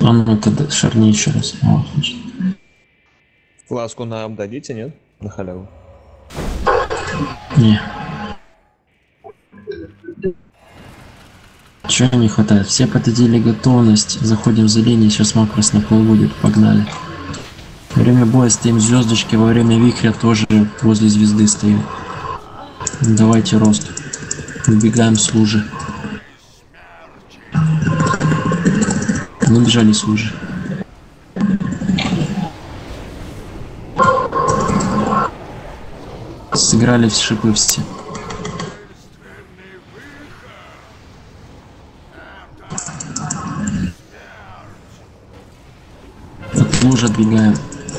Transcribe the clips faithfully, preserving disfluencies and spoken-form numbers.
А ну тогда шарни еще раз. Вот, значит. Фласку нам дадите, нет? На халяву. Не. Чего не хватает? Все подтвердили готовность. Заходим за линию. Сейчас макрос на пол будет. Погнали. Во время боя стоим звездочки. Во время вихря тоже возле звезды стоим. Давайте рост. Выбегаем с лужи. Мы бежали с лужи. Сыграли в шипы все. От лужи отбегаем.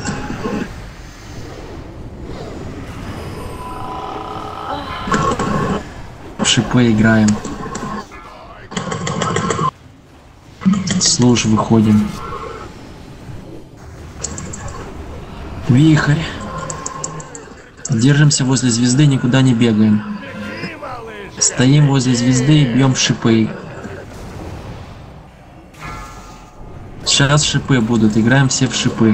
В шипы играем. С луж выходим. Вихрь. Держимся возле звезды, никуда не бегаем. Стоим возле звезды и бьем шипы. Сейчас шипы будут. Играем все в шипы.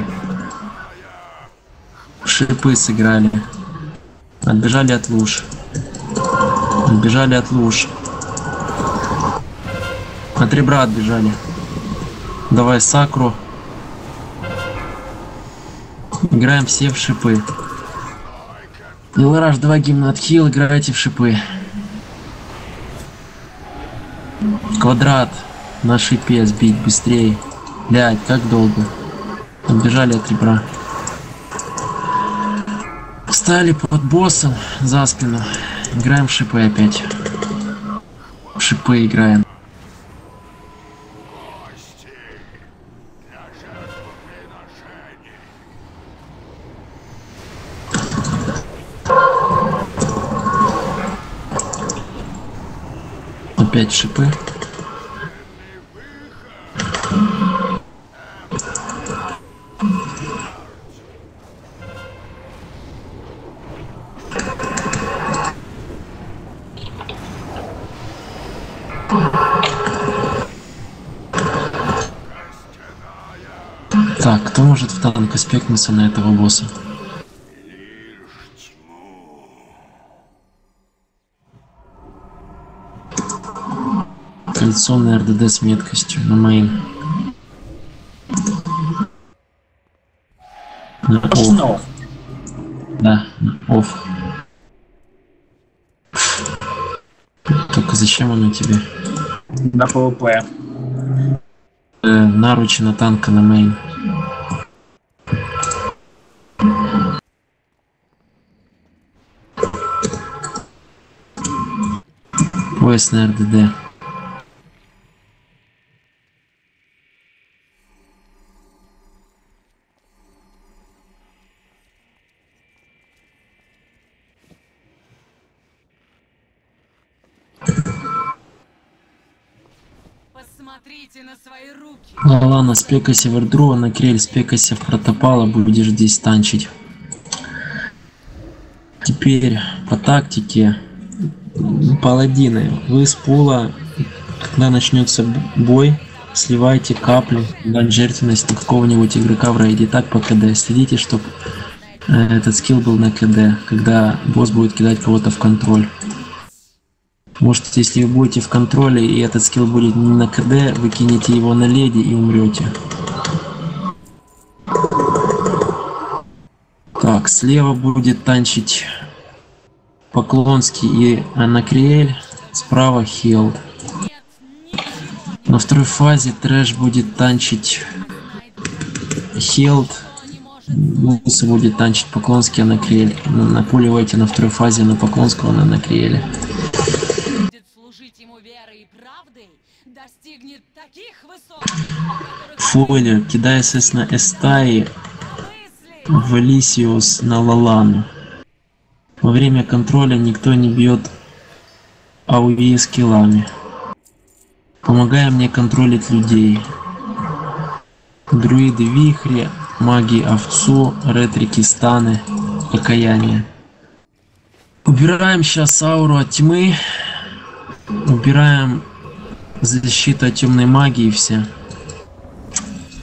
В шипы сыграли. Отбежали от луж. Отбежали от луж. От ребра отбежали. Давай сакру. Играем все в шипы. Илраш, два гимна отхил, играйте в шипы. Квадрат на шипе сбить быстрее. Блять, как долго. Отбежали от ребра. Встали под боссом за спину. Играем в шипы опять. В шипы играем. Опять шипы. Так, кто может в танк аспектнуться на этого босса? Коалиционный эр дэ дэ с меткостью на мейн. На офф. Да, на офф. Только зачем оно тебе? На пэ вэ пэ. Э, наручи на танка на мейн. Пояс на эр дэ дэ. Посмотрите на свои руки. Ладно, спекайся в эрдрува, на крель, спекайся в протопала, будешь здесь танчить. Теперь по тактике паладины. Вы с пула, когда начнется бой, сливайте капли, дань жертвенность на какого-нибудь игрока в рейде. Так по КД. Следите, чтобы этот скилл был на КД, когда босс будет кидать кого-то в контроль. Может, если вы будете в контроле и этот скилл будет не на КД, вы кинете его на леди и умрете. Так, слева будет танчить Поклонский и Анакриэль, справа Хилд. На второй фазе трэш будет танчить Хилд, Гуса будет танчить Поклонский, Анакриэль. Напуливайте на второй фазе на Поклонского, на Анакриэля. Фойлер, кидай СС на Эстаи, в Элисиус на Лалану. Во время контроля никто не бьет АОЕ скиллами. Помогай мне контролить людей. Друиды вихри, маги овцу, ретрики станы, покаяние. Убираем сейчас ауру от тьмы. Убираем защиту от темной магии все.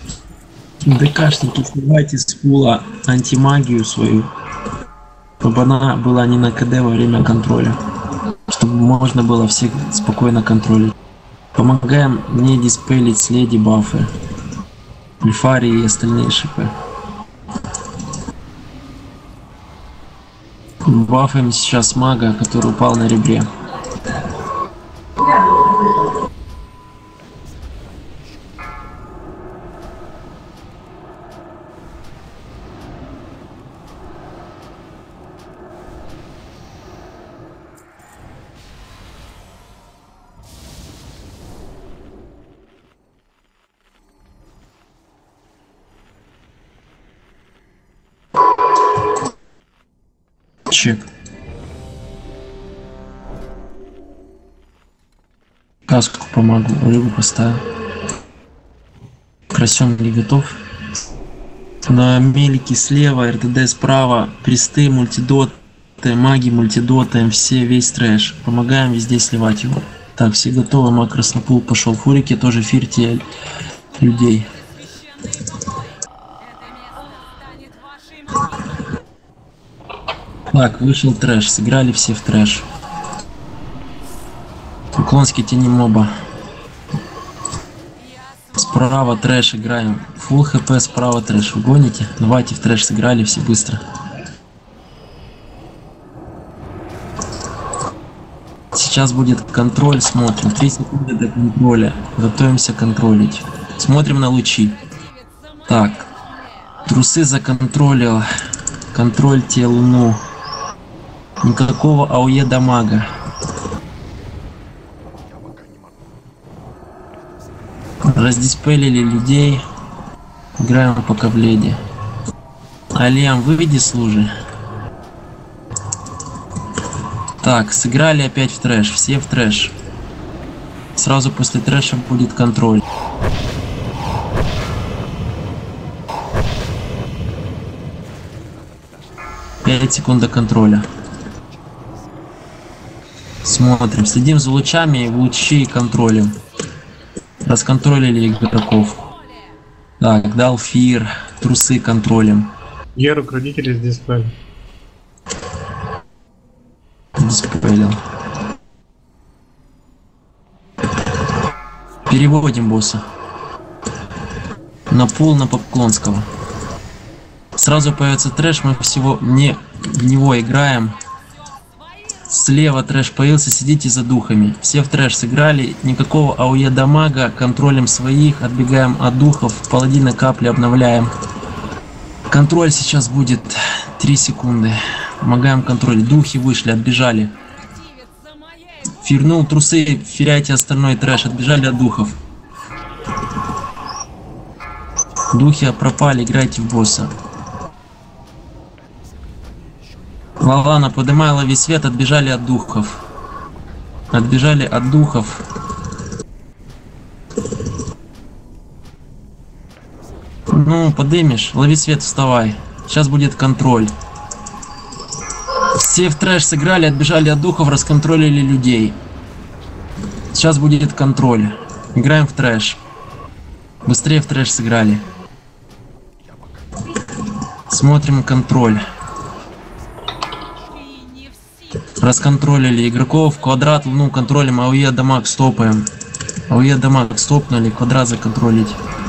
ДКшники, сливайте с пула антимагию свою, чтобы она была не на КД во время контроля, чтобы можно было всех спокойно контролить. Помогаем мне диспелить с леди бафы, Ульфари и остальные шипы. Бафаем сейчас мага, который упал на ребре. Чек. Каску помогу, рыбу поставил. Красенки готов. На мелики слева, РТД справа, присты, мультидоты, маги, мультидоты, все, весь трэш. Помогаем везде сливать его. Так, все готовы, маг краснопул пошел. Фурики тоже фирте людей. Так, вышел трэш, сыграли все в трэш. Уклонский тени моба. Справа трэш играем. Фулл хп, справа трэш. Вы гоните? Давайте в трэш сыграли все быстро. Сейчас будет контроль, смотрим. три секунды до контроля. Готовимся контролить. Смотрим на лучи. Так. Трусы законтролил. Контрольте луну. Никакого АОЕ дамага. Раздиспелили людей. Играем пока в леди. Алиам, выведи служи. Так, сыграли опять в трэш. Все в трэш. Сразу после трэша будет контроль. пять секунд до контроля. Смотрим, следим за лучами, лучи контролем. Расконтролили игроков. Так, дал фир, трусы контролем. Геру родители здесь спали. Диспелил. Переводим босса. На пул на Поклонского. Сразу появится трэш, мы всего не в него играем. Слева трэш появился, сидите за духами. Все в трэш сыграли, никакого АОЕ дамага, контролем своих, отбегаем от духов, паладина капли обновляем. Контроль сейчас будет три секунды. Помогаем контроль. Духи вышли, отбежали. Фирнул трусы, феряйте остальной трэш, отбежали от духов. Духи пропали, играйте в босса. Лавана, подымай лови свет, отбежали от духов. Отбежали от духов. Ну, подымешь, лови свет, вставай. Сейчас будет контроль. Все в трэш сыграли, отбежали от духов, расконтролили людей. Сейчас будет контроль. Играем в трэш. Быстрее в трэш сыграли. Смотрим контроль. Расконтролили игроков, квадрат, луну контролем, АОЕ дамаг стопаем. АОЕ дамаг стопнули, квадрат законтролить.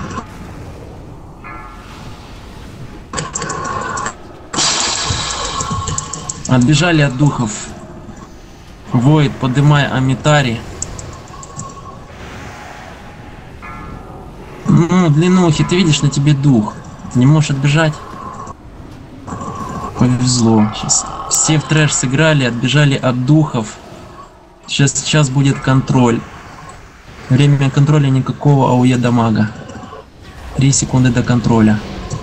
Отбежали от духов. Воид, подымай Амитари. Ну, длиннухи, ты видишь, на тебе дух. Не можешь отбежать? Повезло. Сейчас. Все в трэш сыграли, отбежали от духов. Сейчас, сейчас будет контроль. Время контроля никакого АОЕ дамага. три секунды до контроля.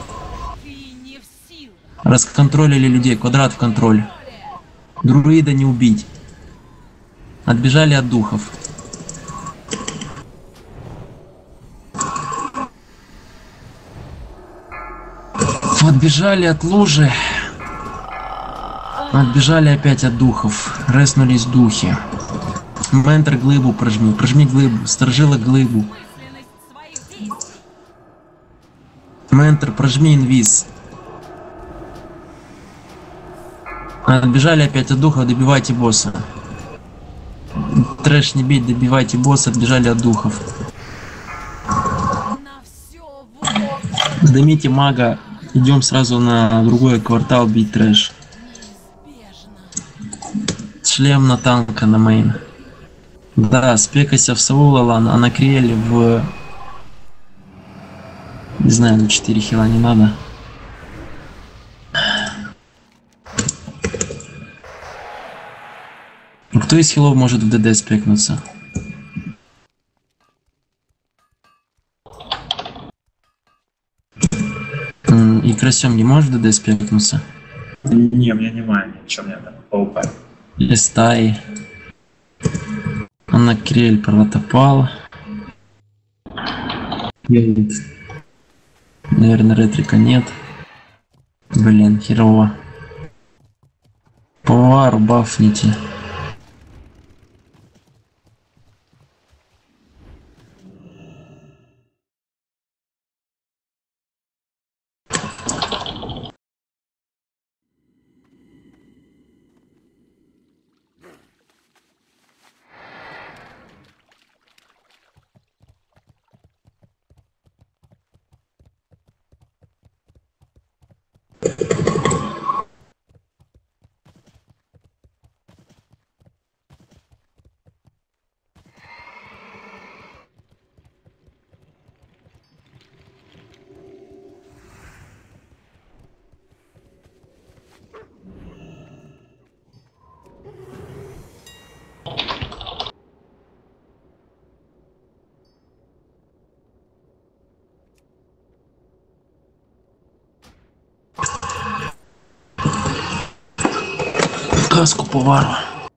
Расконтролили людей, квадрат в контроль. Друида не убить. Отбежали от духов. Отбежали от лужи. Отбежали опять от духов. Реснулись духи. Ментор глыбу прожми. Прожми глыбу. Сторожила глыбу. Ментор, прожми инвиз. Отбежали опять от духа, добивайте босса. Трэш не бить, добивайте босса, отбежали от духов. На все воля Сдымите мага, идем сразу на другой квартал бить трэш. неизбежна. Шлем на танка на мейн. Да, спекайся в сову, Лалан, а на Криэле в... Не знаю, на четыре хила не надо. Кто из хилов может в ДД спекнуться? М, И Красем не может в ДД спекнуться? Не, мне не мая, ничего мне там ПВП. Или стаи? Анна Криэль протопал. Едет. Наверное, ретрика нет. Блин, херово. Повар, бафните. Каску повару.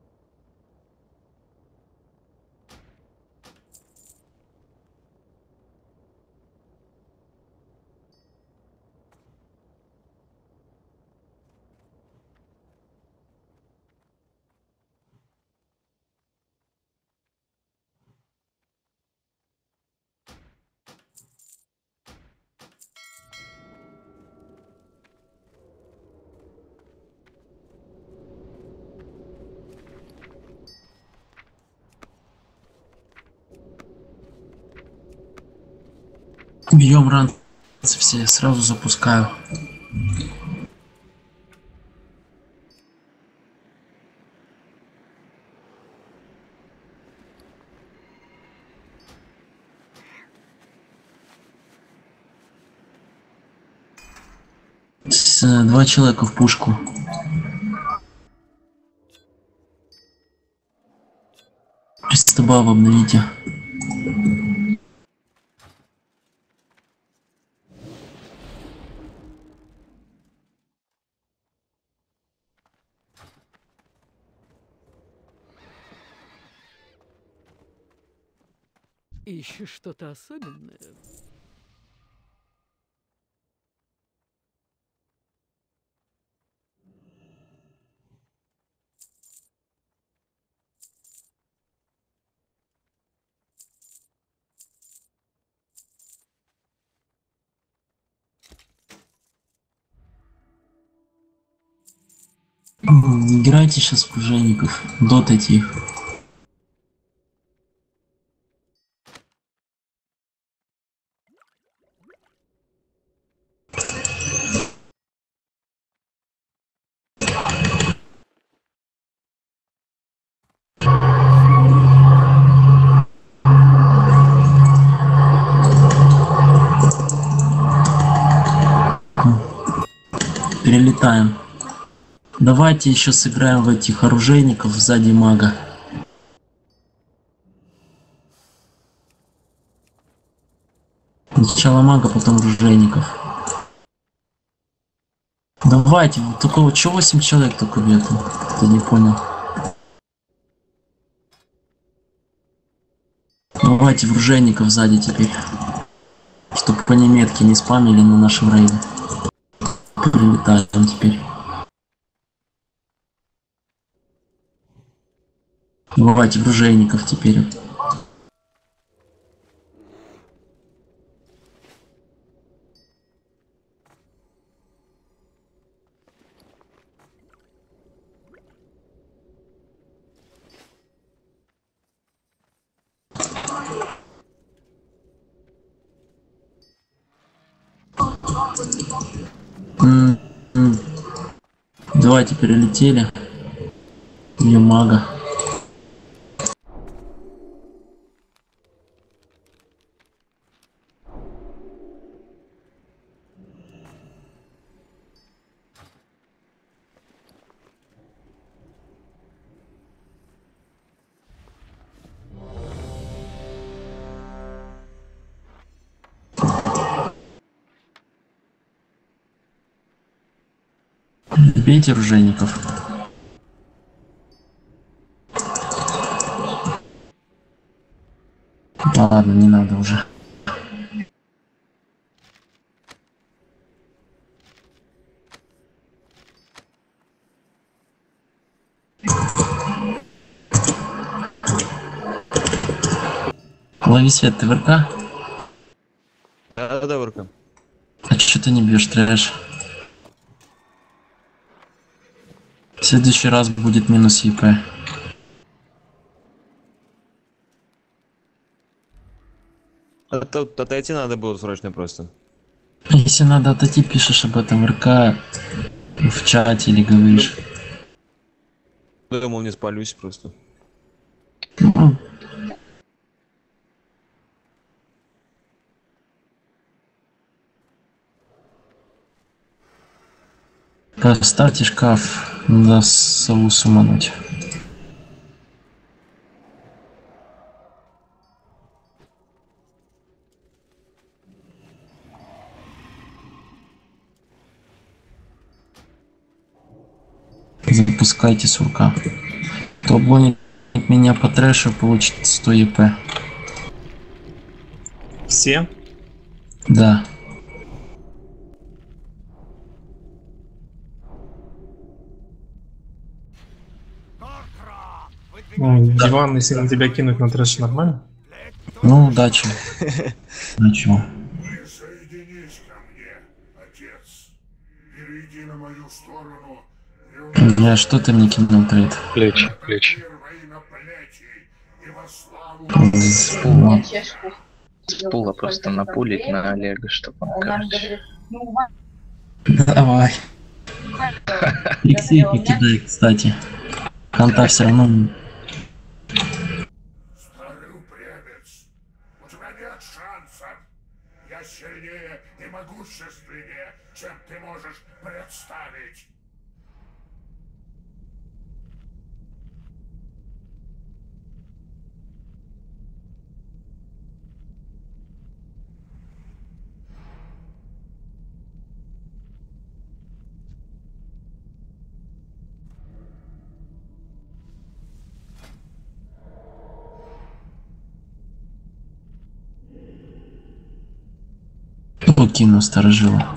Бьем ран все, сразу запускаю. С, э, два человека в пушку. Пристабав обновите. Ищешь что-то особенное? М, Не играйте сейчас в оружейников, дотайте их. Перелетаем. Давайте еще сыграем в этих оружейников сзади мага. Сначала мага, потом оружейников. Давайте, вот такого, чего восемь человек только нету? Ты не понял. Давайте оружейников сзади теперь. Чтобы по неметке не спамили на нашем рейде. Прилетаем теперь. Давайте оружейников теперь. Давайте перелетели. Не мага. Бейте оружейников. Ладно, не надо уже. Лови свет, ты в РК? Да, да, ворка. А чё ты не бьешь трэш? В следующий раз будет минус ЕП. От- Отойти надо было срочно просто. Если надо отойти, пишешь об этом в РК, в чате или говоришь. Думал, не спалюсь просто. Ну, поставьте шкаф, надо сову сумануть. Запускайте сурка. Кто обгонит меня по трэшу, получит сто ЕП. Все? Да. Ну, диван, если на тебя кинуть на трэш, нормально? Ну, удачи. Ничего. Присоединись ко мне, отец. Перейди на мою сторону. И Бля, что ты мне кинул трейд? Плечи, плечи. первой на плечи, и во славу С пула. С пула просто напулить на Олега, чтобы он, короче. Давай. Иксы покидай, кстати. Ханта все равно. старый упрямец. У тебя нет шансов. Я сильнее и могущественнее, чем ты можешь представить. Кто кинул сторожила?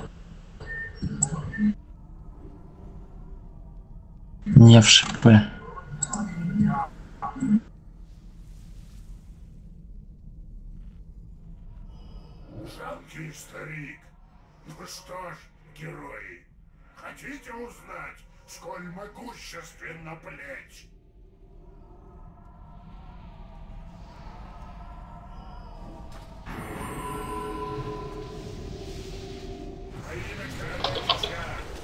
Не в ШП. Жалкий старик. Ну что ж, герои, хотите узнать, сколь могущественна плеть? Во имя короля меча.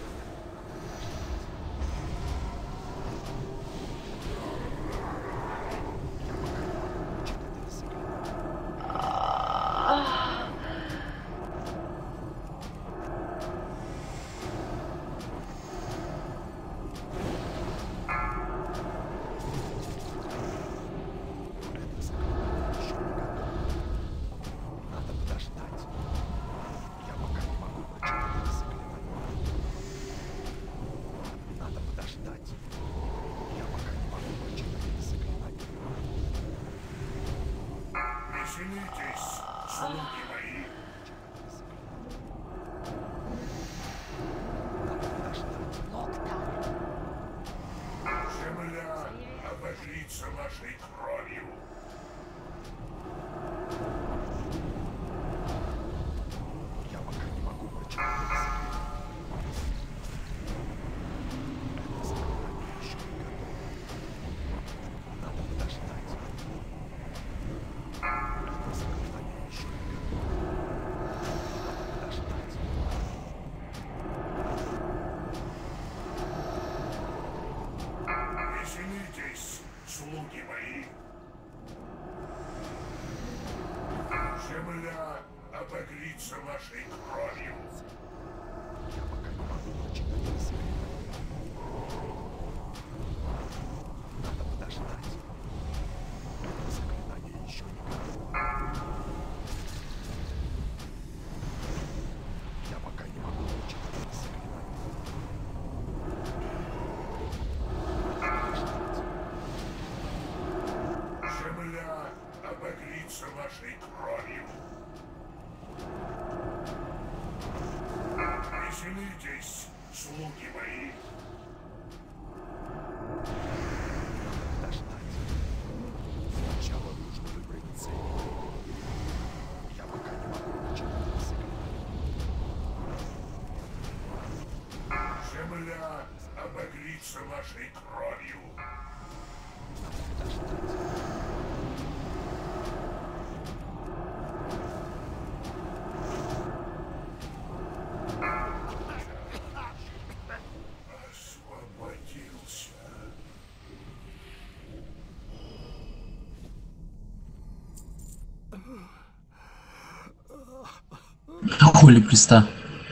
Веселитесь, слуги мои. Земля обогрится вашей кровью. Я пока не могу прочитать. Надо подождать. мои. Земля обогрится вашей кровью. Я пока не могу прочитать это заклинание. Надо подождать. Это заклинание еще не готово. Я пока не могу прочитать это заклинание. Земля обогрится вашей кровью. Веселитесь, слуги мои. Подождать. Сначала нужно выбрать цель. Я пока не могу прочитать это заклинание. Земля обогрится вашей кровью. Надо подождать. Освободился. Хули приста.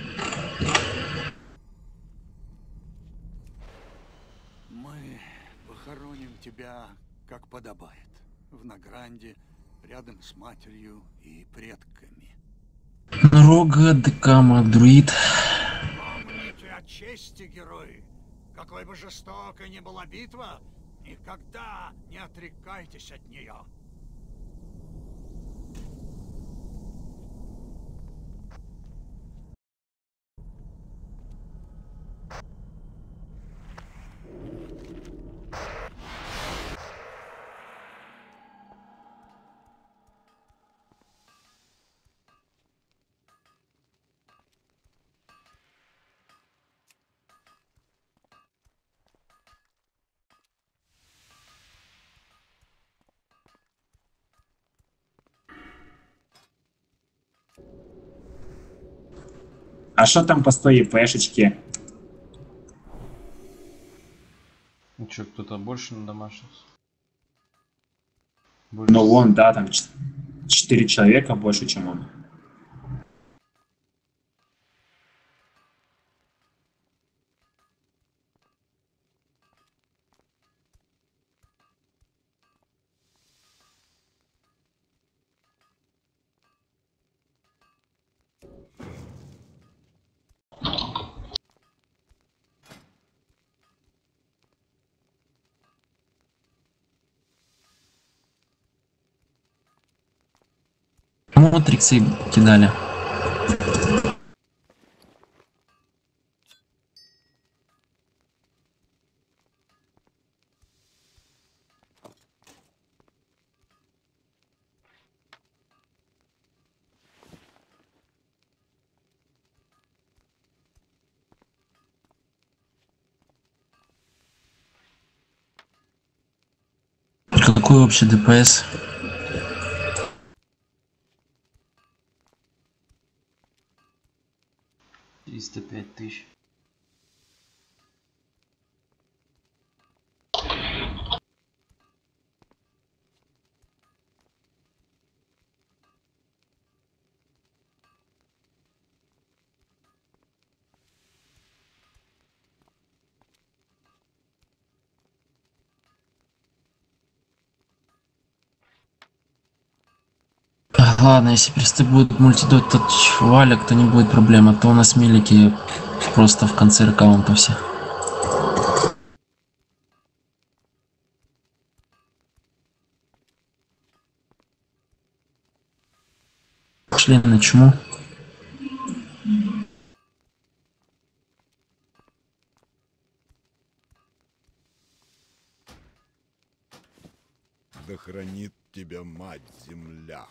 Мы похороним тебя, как подобает, в Награнде, рядом с матерью и предками. Рога, Декама, друид. Помните о чести, герои! Какой бы жестокой ни была битва, никогда не отрекайтесь от нее. А что там по сто епешечки? Ну что, кто-то больше надамашился? Ну вон, да, там четыре человека больше, чем он. Мотриксы кидали. Какой вообще ДПС? триста пять тысяч. Ладно, если пересты будет мультидот от валик, то не будет проблем, а то у нас милики просто в конце аккаунта все. Пошли на чуму. Да хранит тебя мать-земля.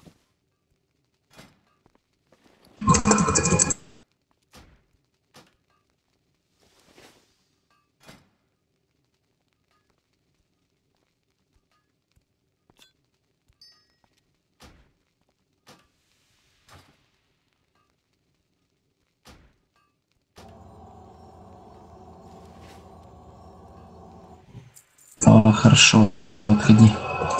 О, хорошо, отходи.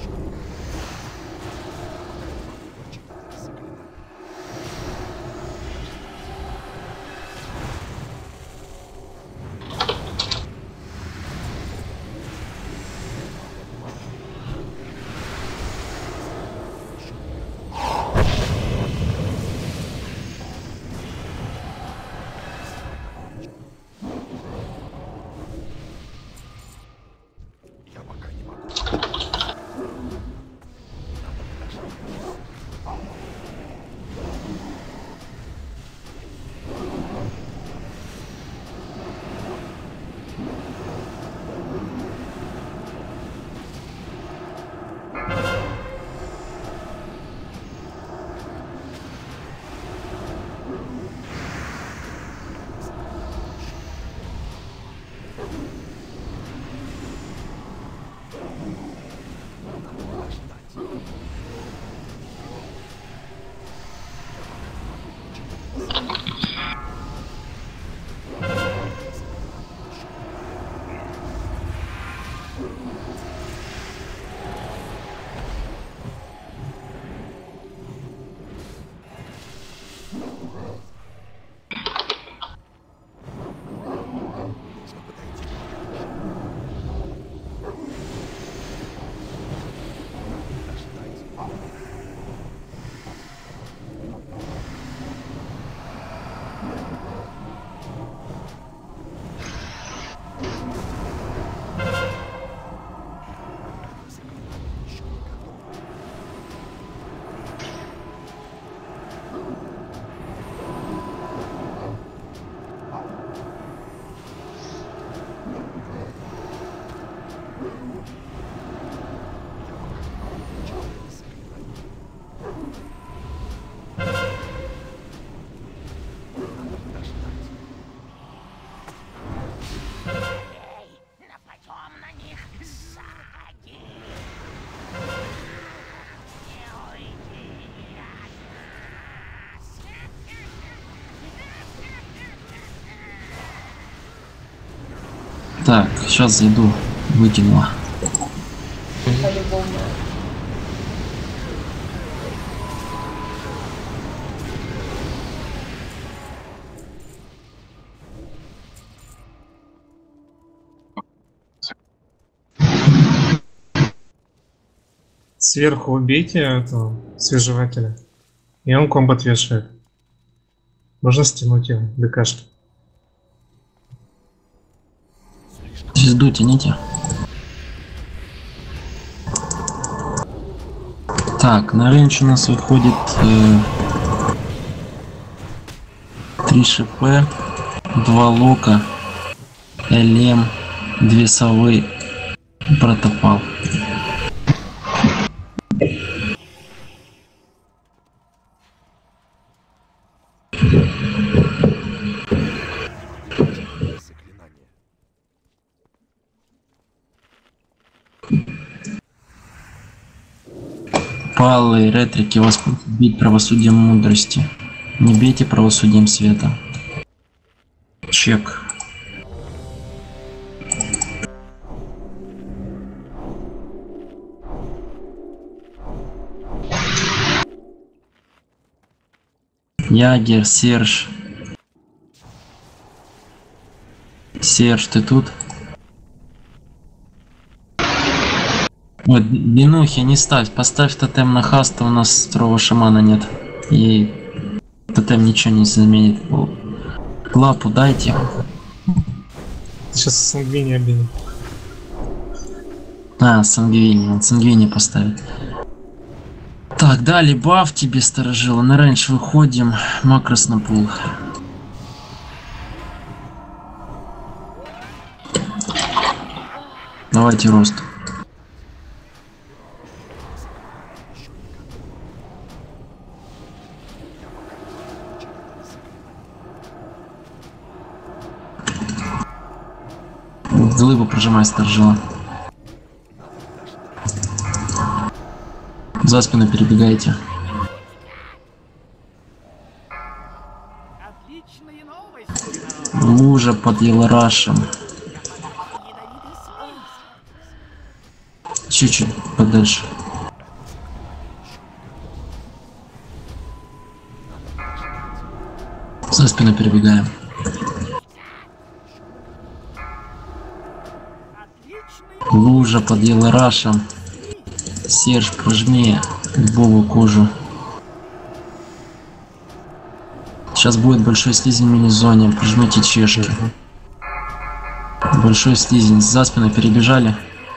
Так, сейчас зайду, выкинула. Сверху убейте этого свежевателя, и он комбат вешает. Можно стянуть его, ДКшки. Звезду тяните. Так, на рейндж у нас выходит э, три ШП, два лока, ЛМ, две совы, протопал. Палые ретрики вас будут бить правосудием мудрости. Не бейте правосудием света. Чек. Ягер, Серж. Серж, ты тут? Вот, Бинухи не ставь, поставь тотем на хаста, у нас второго шамана нет. И тотем ничего не заменит. Лапу дайте. Сейчас сангвини обидим. А, сангвини, он сангвини поставит. Так, дали баф тебе, сторожила. На рейндж выходим, макрос на пул. Давайте рост. Глыбу прожимай, сторожила. За спину перебегайте. Лужа под Еларашем. Чуть-чуть подальше. спину перебегаем. Лужа под Еларашем. Серж, прожми Богу кожу. Сейчас будет большой слизень в мини-зоне. Прижмите чешки. Большой слизень. За спину перебежали.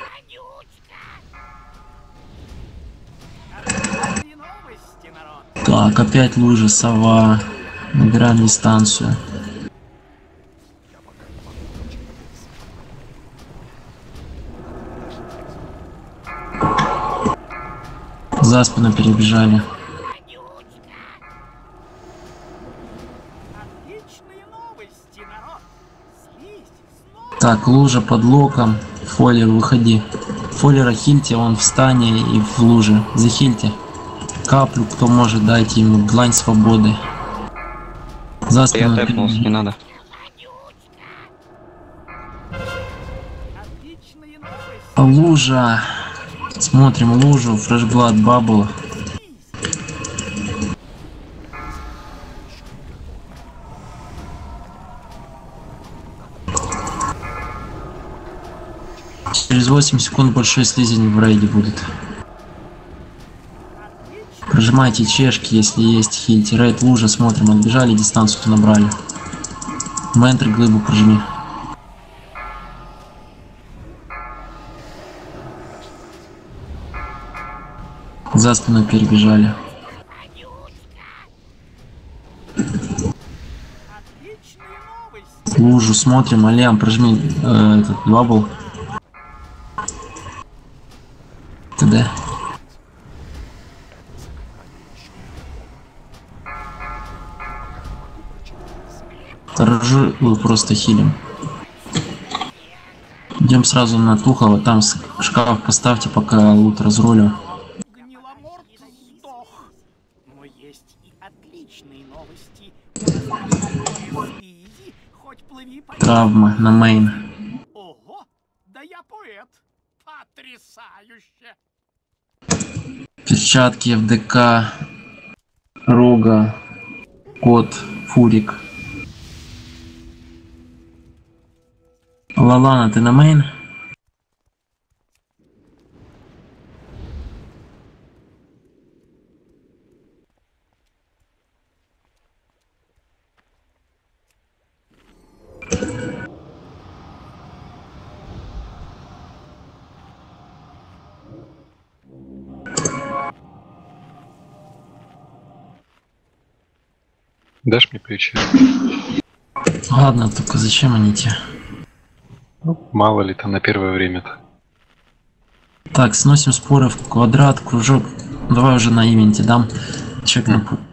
Так, опять лужа, сова. Набираем дистанцию. За спину перебежали. Так, лужа под локом. Фоллер, выходи. Фоллера хильте, он в стане и в луже. Захильте. Каплю, кто может, дайте ему длань свободы. За спину. Я тэпнулся, не надо. Лужа. Смотрим лужу, фрешблад, бабл. Через восемь секунд большой слизень в рейде будет. Прожимайте чешки, если есть, хильте. Рейд, лужа, смотрим, отбежали, дистанцию набрали. Ментр, глыбу прожми. За спину перебежали. Лужу смотрим, Алиам, прожми э, этот бабл. ТД. Рожу просто хилим. Идем сразу на Тухова, там шкаф поставьте, пока лут разрулю. Травма на мейн. Ого, да я поэт. Потрясающе. Перчатки, ФДК, Рога, Кот, Фурик. Лалана, ты на мейн? Дашь мне плечи? Ладно, только зачем они тебе? Ну, мало ли там на первое время-то. Так, сносим споры в квадрат, кружок. Давай уже на ивенте дам. Чек на путь.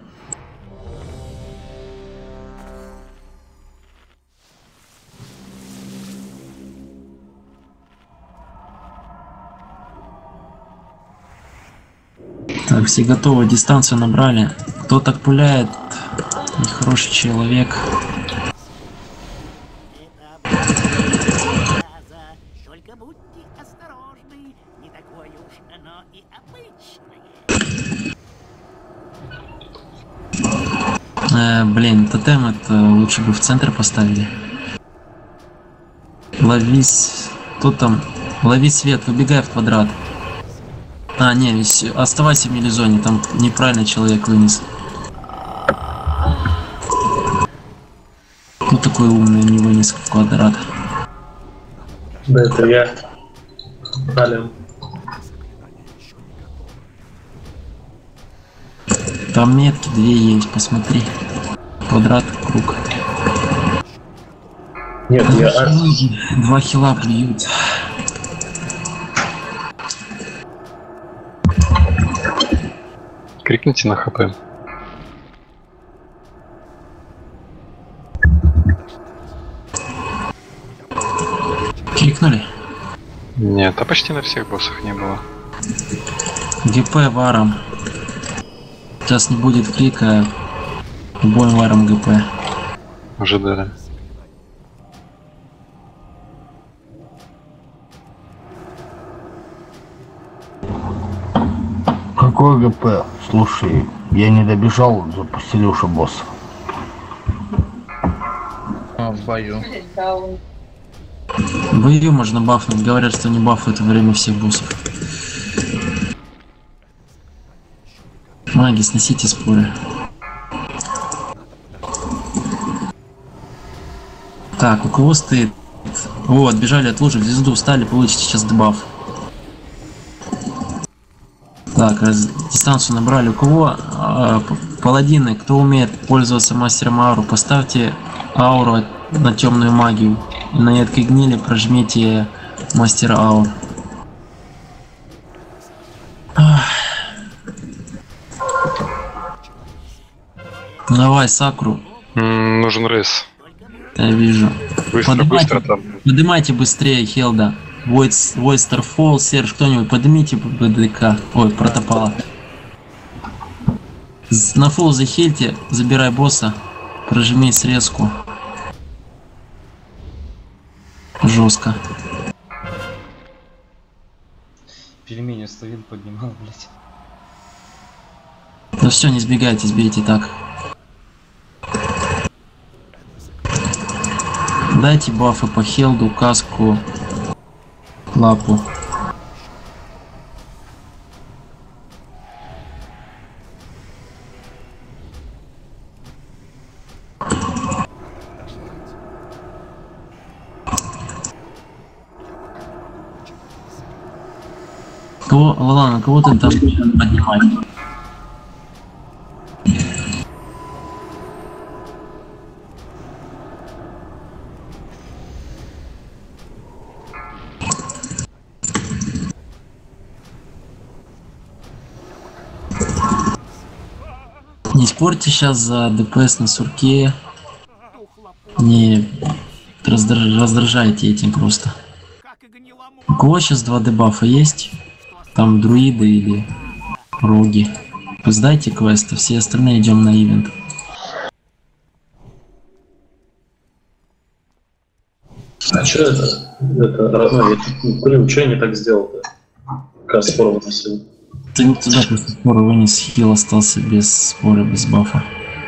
Так, все готовы, дистанцию набрали. Кто так пуляет? Нехороший человек. Только будьте осторожны, не такое уж оно и обычное. Э, блин, тотем это лучше бы в центр поставили. Ловись. Кто там? Лови свет, выбегай в квадрат. А, не, оставайся в милизоне, там неправильно человек вынес. Ну такой умный не вынес в квадрат. Да, это я. Далее. Там метки две есть, посмотри. Квадрат, круг. Нет, Два я... хила, два хила бьют. Крикните на хп. Крикнули? Нет, а почти на всех боссах не было. ГП варом. Сейчас не будет крика. Бой варом ГП. Ожидали. Какой ГП? Слушай, я не добежал, запустили уже босса. А, в бою. В бою можно бафнуть. Говорят, что не бафают во время всех боссов. Маги, сносите споры. Так, у кого стоит? О, отбежали от лужи, в звезду встали, получите сейчас дебаф. Так, раз, дистанцию набрали. У кого э, паладины, кто умеет пользоваться мастером ауру, поставьте ауру на темную магию. И на едкой гнили прожмите мастера аур. Давай, Сакру. М, нужен рейс. Я вижу. Быстро, Поднимайте, быстро там. поднимайте быстрее, Хелда. Войстерфолл, Серж, кто-нибудь поднимите БДК. Ой, протопала. На фулл захильте, забирай босса. Прожми срезку. Жестко. Пельмени Славин поднимал, блять. Да все, не сбегайте, сбейте так. Дайте бафы по Хелду, каску, лапу. Кого, ладно, кого ты там поднимать? Не спорьте сейчас за ДПС на сурке. Не раздраж... раздражайте этим просто. У кого сейчас два дебафа есть? Там друиды или роги. Сдайте квесты, все остальные идем на ивент. А что это? Это родной, я блин, что я не так сделал-то? Как спор выносил. Ты не туда просто споры вынес, хил остался без спора, без бафа.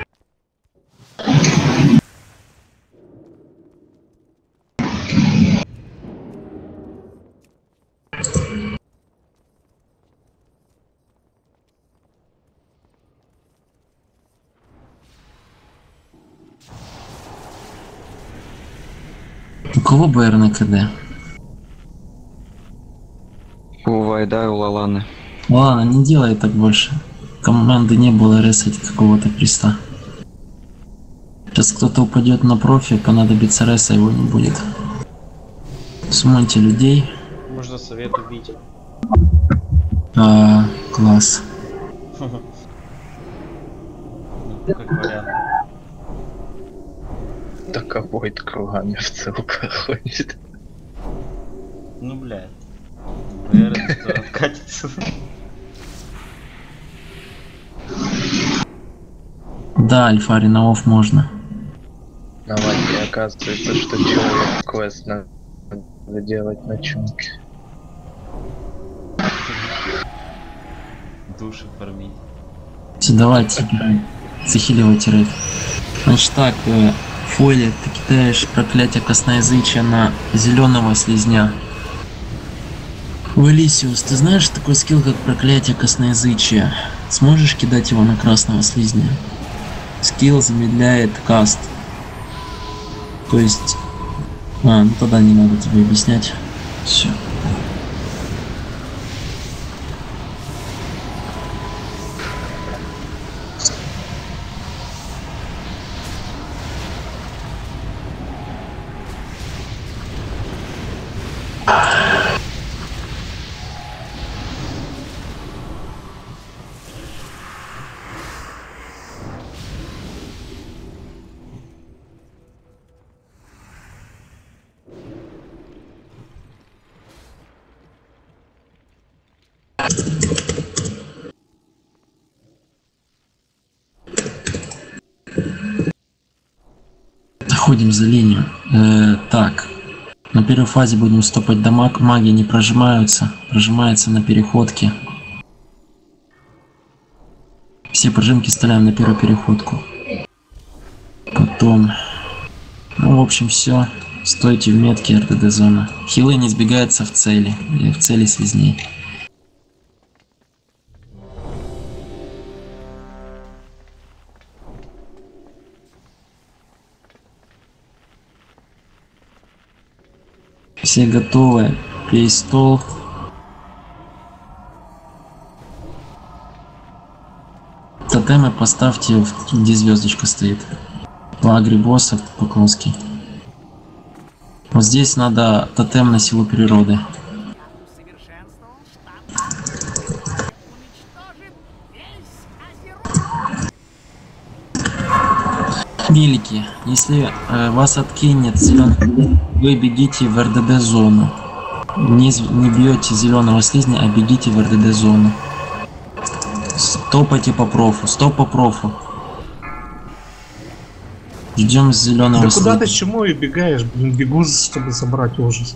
У кого БР на КД? У Вайда и у Лаланы. Ладно, не делай так больше. Команды не было ресать какого-то креста. Сейчас кто-то упадет на профи, понадобится реса, его не будет. Смойте людей. Можно совет убить. А, класс. Ну, как вариант. Так обоид кругами в целках ходит. Ну, блядь. Наверное, откатится. Да, Альфари на офф можно. Давайте, оказывается, что человек квест надо делать на чумке. Души фармить. Все, давайте, захиливайте рейд. Значит так, э, Фойли, ты кидаешь проклятие косноязычия на зеленого слизня. Валисиус, ты знаешь такой скилл, как проклятие косноязычия? Сможешь кидать его на красного слизня? Скилл замедляет каст. То есть... А, ну тогда не надо тебе объяснять. Все. Ходим за линию. Э, так, на первой фазе будем стопать дамаг, маги не прожимаются, прожимается на переходке. Все прожимки вставляем на первую переходку. Потом Ну, в общем, все. Стойте в метке эр дэ дэ зона. Хилы не сбегаются в цели. Или в цели слизней. Все готовы. Пей стол. Тотемы поставьте, где звездочка стоит. По агре босса Поклонский. Вот здесь надо тотем на силу природы. Милики, если э, вас откинет зеленый, вы бегите в эр дэ дэ зону. Не, не бьете зеленого слизня, а бегите в эр дэ дэ зону. Стопайте по профу, стоп по профу. Ждем зеленого Да слизня. куда ты чему и бегаешь? Блин, бегу, чтобы забрать ужас.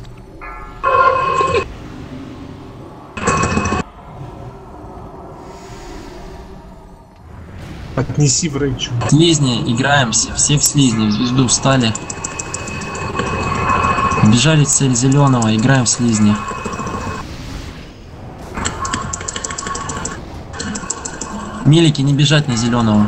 Отнеси в рейчу. Слизни, играемся. Все в слизни, в звезду встали. Бежали в цель зеленого, играем в слизни. Милики, не бежать на зеленого.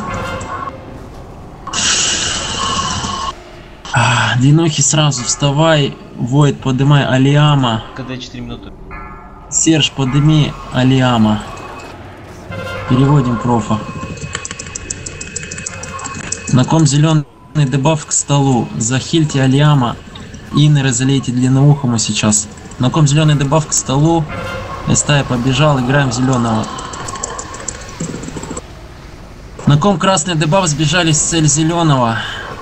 А, Двинухи, сразу вставай. Войд, подымай Алиама. КД четыре минуты. Серж, подыми Алиама. Переводим профа. На ком зеленый дебаф к столу. Захильте Алиама. Иннеры залейте длинноухому сейчас. На ком зеленый дебаф к столу. Эстая побежал, играем в зеленого. На ком красный дебаф, сбежали с цель зеленого.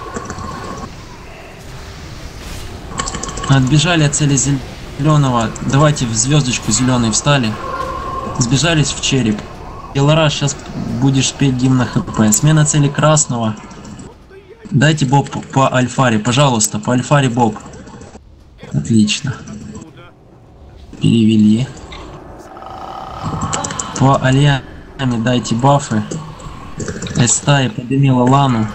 Отбежали от цели зеленого. Давайте в звездочку зеленый встали. Сбежались в череп. Елара, сейчас будешь петь гимн на хп. Смена цели красного. Дайте боб по альфаре, пожалуйста, по альфаре боб. Отлично. Перевели. По альяме дайте бафы. Эстая подымила Лану.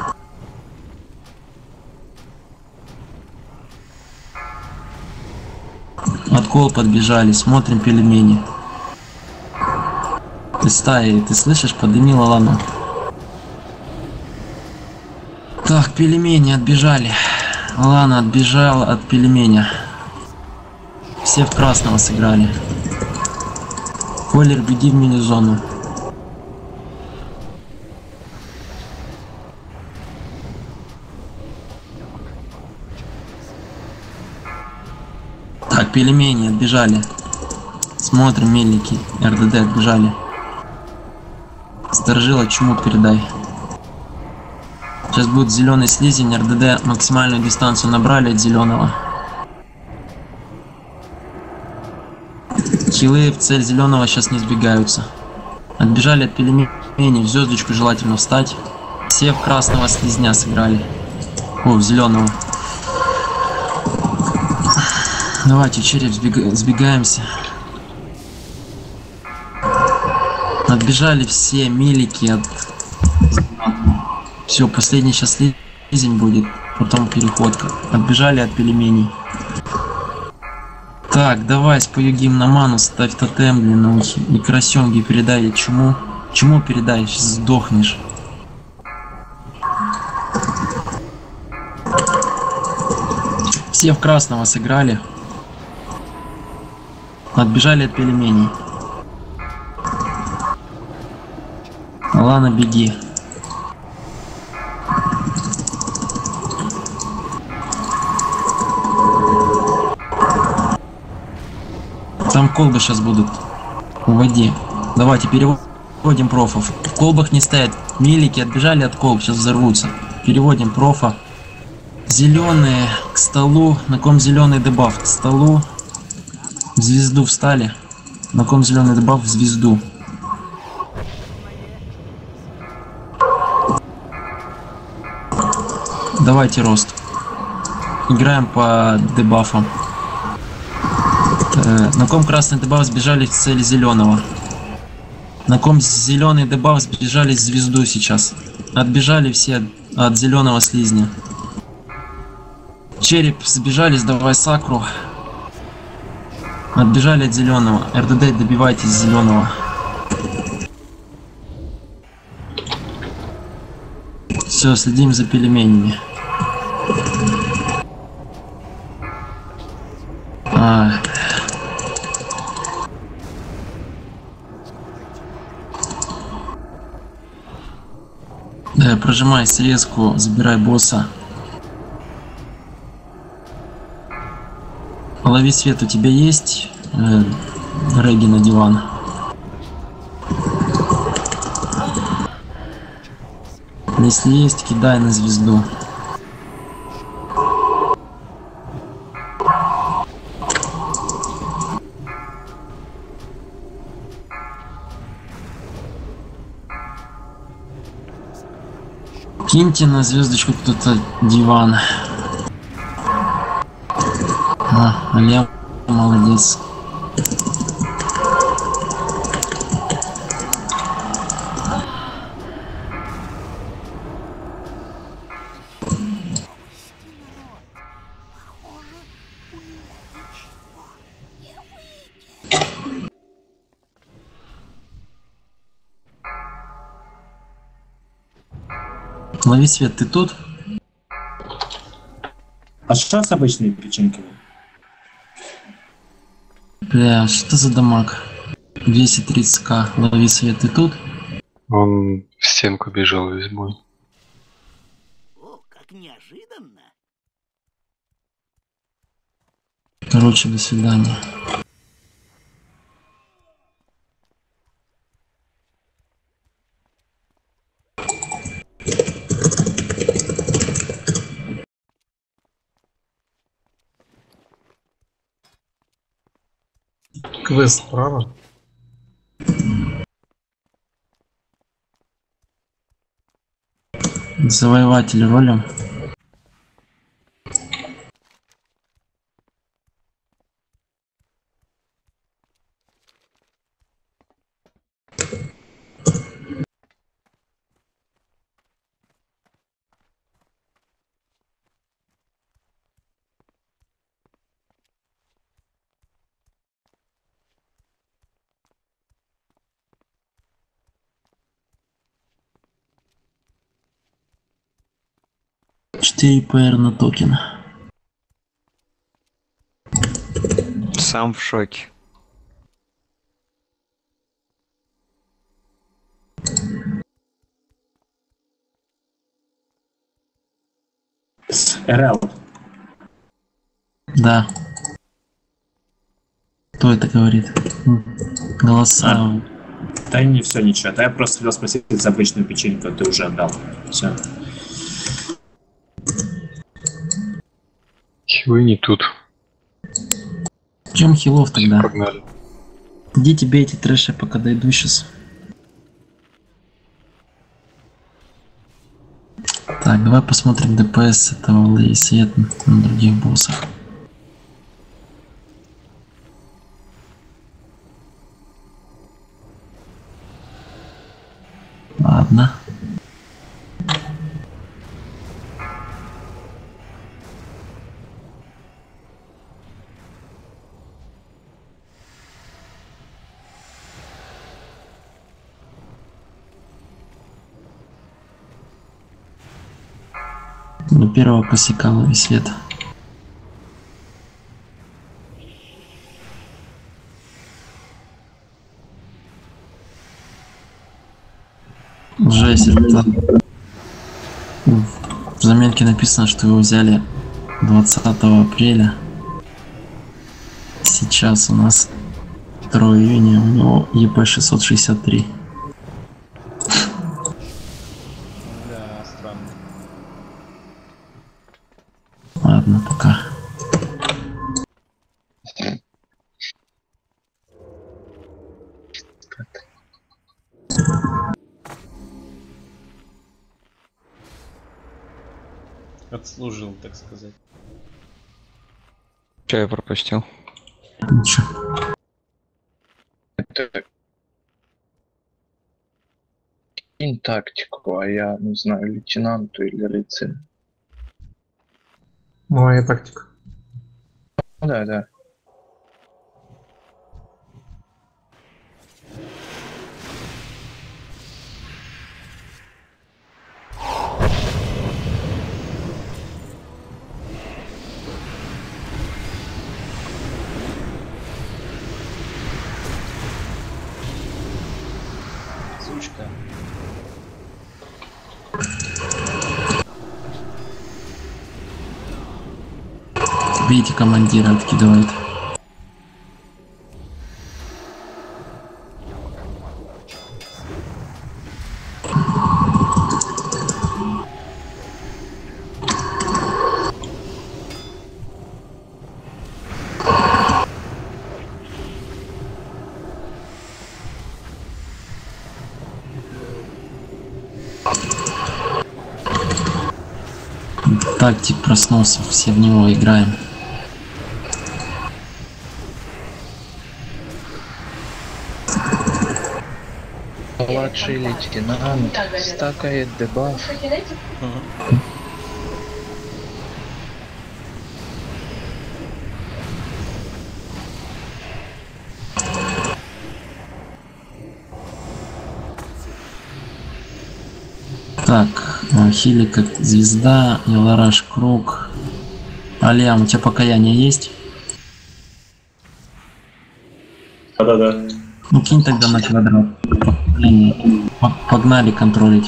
Откол подбежали, смотрим пельмени. Эстая, ты слышишь, подымила Лану. Так, пельмени отбежали. Лана отбежала от пельменя. Все в красного сыграли. Колер, беги в мини-зону. Так, пельмени отбежали. Смотрим, мельники. эр дэ дэ отбежали. Сторожила, чему передай. Сейчас будет зеленый слизень, эр дэ дэ максимальную дистанцию набрали от зеленого. Хилы в цель зеленого сейчас не сбегаются. Отбежали от пельменей, в звездочку желательно встать. Все в красного слизня сыграли. О, в зеленого. Давайте в череп сбега сбегаемся. Отбежали все милики от... Все, последний сейчас слизень будет, потом переходка. Отбежали от пельменей. Так, давай спою гимн на ману, ставь тотем длинноухий. Микросёмги передай чему. Чему передай, сейчас сдохнешь. Все в красного сыграли. Отбежали от пельменей. Лана, беги. Там колбы сейчас будут. Уводи. Давайте переводим профов. В колбах не стоят. Милики отбежали от колб, сейчас взорвутся. Переводим профа. Зеленые к столу. На ком зеленый дебаф к столу. В звезду встали. На ком зеленый дебаф в звезду. Давайте рост. Играем по дебафам. На ком красный дебаф сбежали в цель зеленого. На ком зеленый дебаф сбежали в звезду сейчас. Отбежали все от, от зеленого слизня. Череп, сбежали, сдавай сакру. Отбежали от зеленого. РДД, добивайтесь зеленого. Все, следим за пельменями. А. Да, прожимай срезку, забирай босса. Лови свет, у тебя есть э, реги на диван? Если есть, кидай на звезду. Киньте на звездочку кто-то диван. А, Аля, молодец. Лови свет, ты тут? А что с обычными печеньками? Бля, что за дамаг? двести тридцать ка. Лови свет, ты тут? Он в стенку бежал весь бой. О, как неожиданно. Короче, до свидания. Квест справа. Завоеватель ролем. четыре пэр на токен. Сам в шоке. РЛ. Да. Кто это говорит? Голоса. А, да не все, ничего. Да я просто хотел спросить за обычную печеньку, ты уже отдал. Все. Хилы не тут. В чем хилов тогда? Погнали. Идите бейте трэш, я пока дойду сейчас. Так, давай посмотрим ДПС этого Лэй Свет на других боссах. Ладно. До первого косяка лови свет. Жесть, это... В заметке написано, что его взяли двадцатого апреля. Сейчас у нас второе июня, у него ЕП шестьсот шестьдесят три. Да, странно. Ладно, пока. Отслужил, так сказать. Че я пропустил? Ничего. Кинь тактику, а я, не знаю, лейтенанту или рыцарю. Моя тактика. Да, да. Сучка. Бейте командира, откидывает. Тактик проснулся, все в него играем. Младший лейтенант стакает дебаф. Так, Хили как звезда, Елараш круг. Алиам, у тебя покаяние есть? Да-да-да. Ну кинь тогда на квадрат. Блин, погнали контролить.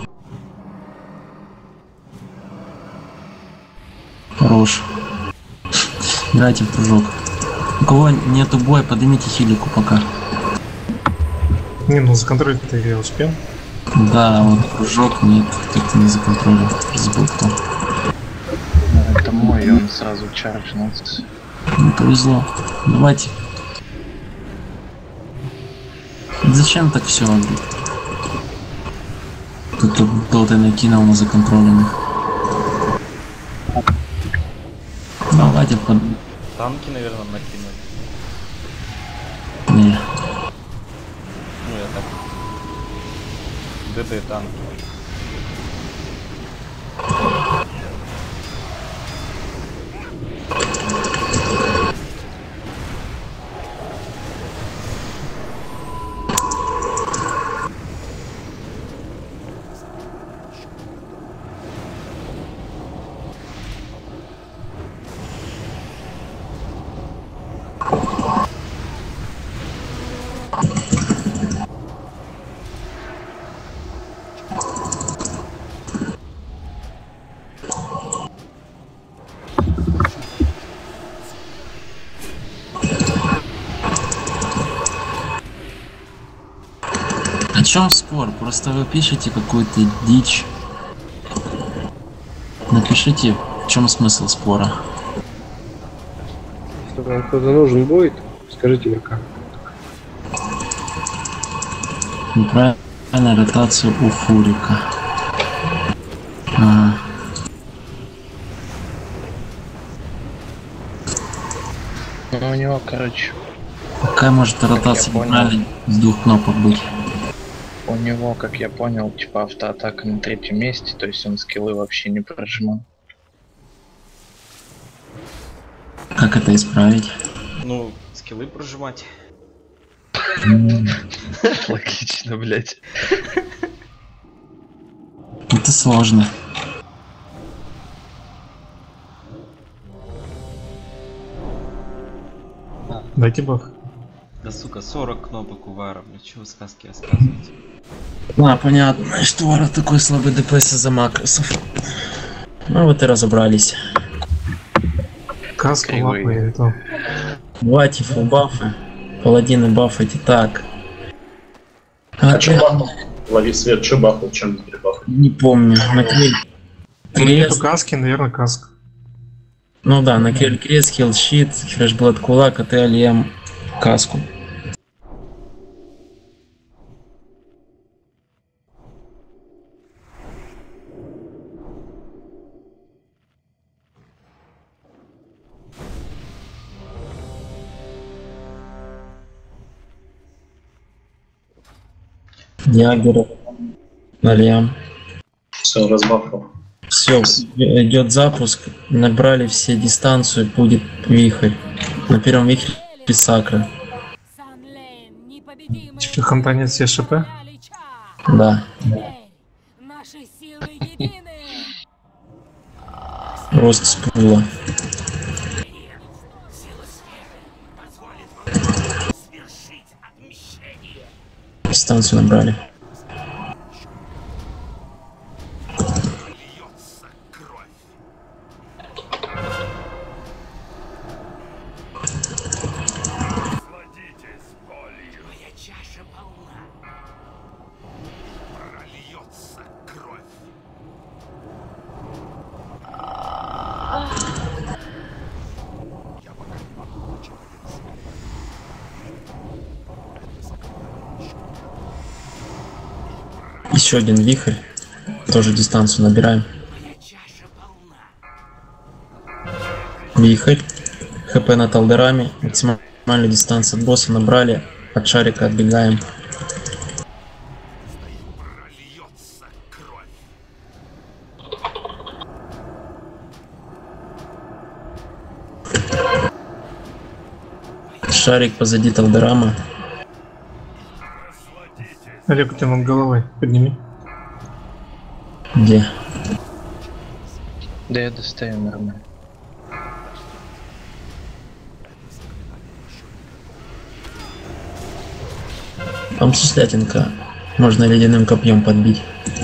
Хорош. Играйте в кружок. У кого нету боя, поднимите хилику пока. Не, ну законтролить-то я успел. Да, вот кружок нет, как-то не законтролил. Забыл кто. Это мой, и он сразу чарджнулся. Не повезло. Давайте. Зачем так все? Тут доты накинул на законтролленных. Давайте под... Танки, наверное, накинули. Не. Ну, я так. ДД танки. О чем спор? Просто вы пишете какую-то дичь. Напишите, в чем смысл спора. Если вам кто-то нужен будет, скажите пока. Неправильная ротация у Фурика. Ага. Ну, у него, короче... Какая может ротация неправильно с двух кнопок быть? У него, как я понял, типа автоатака на третьем месте, то есть он скиллы вообще не прожимал. Как это исправить? Ну, скиллы прожимать. Логично, блять. Это сложно. Дайте баф. Да сука, сорок кнопок у Вара, блядь, чего вы сказки рассказываете? А, понятно, что Вара такой слабый ДПС из-за макросов. Ну вот и разобрались. Каску лапы и то. Давайте фул бафы. Паладины бафайте так. А, а чё бафнул? Лови свет, чё бафнул, чем не перебафнул? Не помню. На крель... Нету каски, наверное, каска. Ну да, на крель крест, хилл щит, фрешблад кулак, а ты Алием каску. Ягер, Алием. Все, разбафал. Все, идет запуск. Набрали все дистанцию, будет вихрь. На первом вихре Сакра. Что, компания все ШП? Да. Наши силы едины. Рост спула. Дистанцию набрали. Еще один вихрь. Тоже дистанцию набираем. Вихрь. ХП над Талдерами. Максимальную дистанцию от босса набрали. От шарика отбегаем. Шарик позади Талдерама. Олег, у тебя над головой. Подними. Где? Да я достаю нормально. Там суслятинка. Можно ледяным копьем подбить.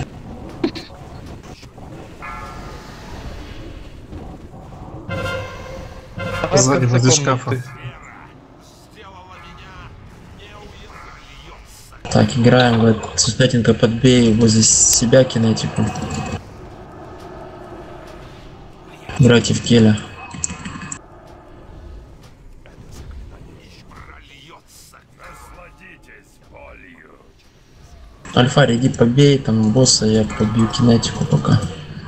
Сзади возле шкафа. Так, играем в это. Суслятинка, подбей возле себя кинетику. Играйте в Келя. Альфа, иди побей там босса, я побью кинетику пока.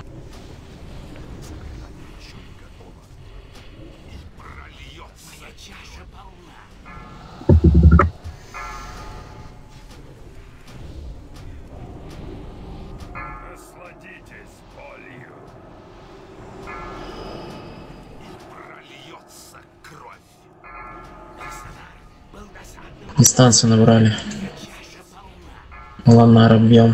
Дистанцию набрали. Ланара бьем.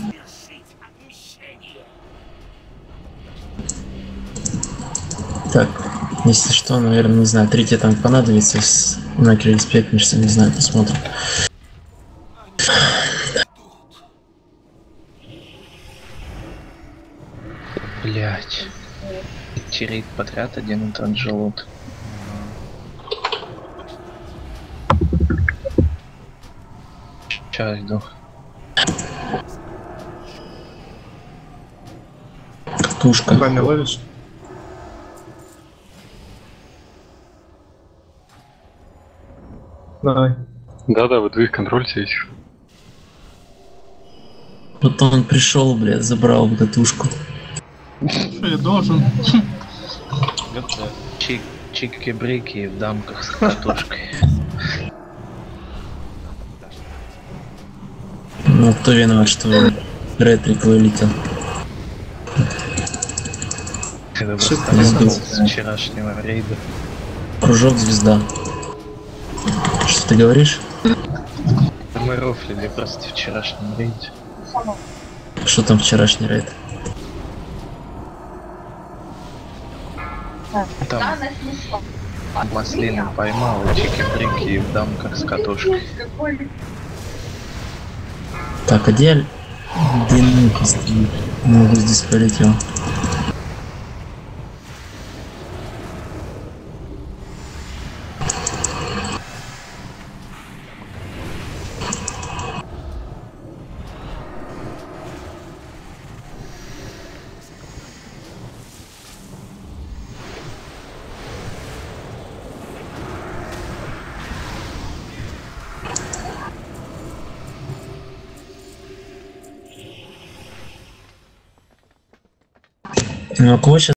Так, если что, наверное, не знаю, третий там понадобится, на респектнешься, не знаю, посмотрим. Блять. Терейт подряд один и тот же лут. Сейчас иду. Катушка. Бами ловишь? Давай. Да-да, вы двоих контрольте этих. Потом он пришел, блядь, забрал катушку. Что я должен? Чик, чики-брики в дамках с катушкой. Ну, кто виноват, что ретрик вылетел? Это просто с вчерашнего рейда. Кружок звезда. Что ты говоришь? Мы рофлили просто в вчерашнем рейде. Что там вчерашний рейд? Там маслины поймал, и чики-брики в дамках с катушкой. Так, а где длинненький стоит? Могу здесь полетел. Ну, а кого сейчас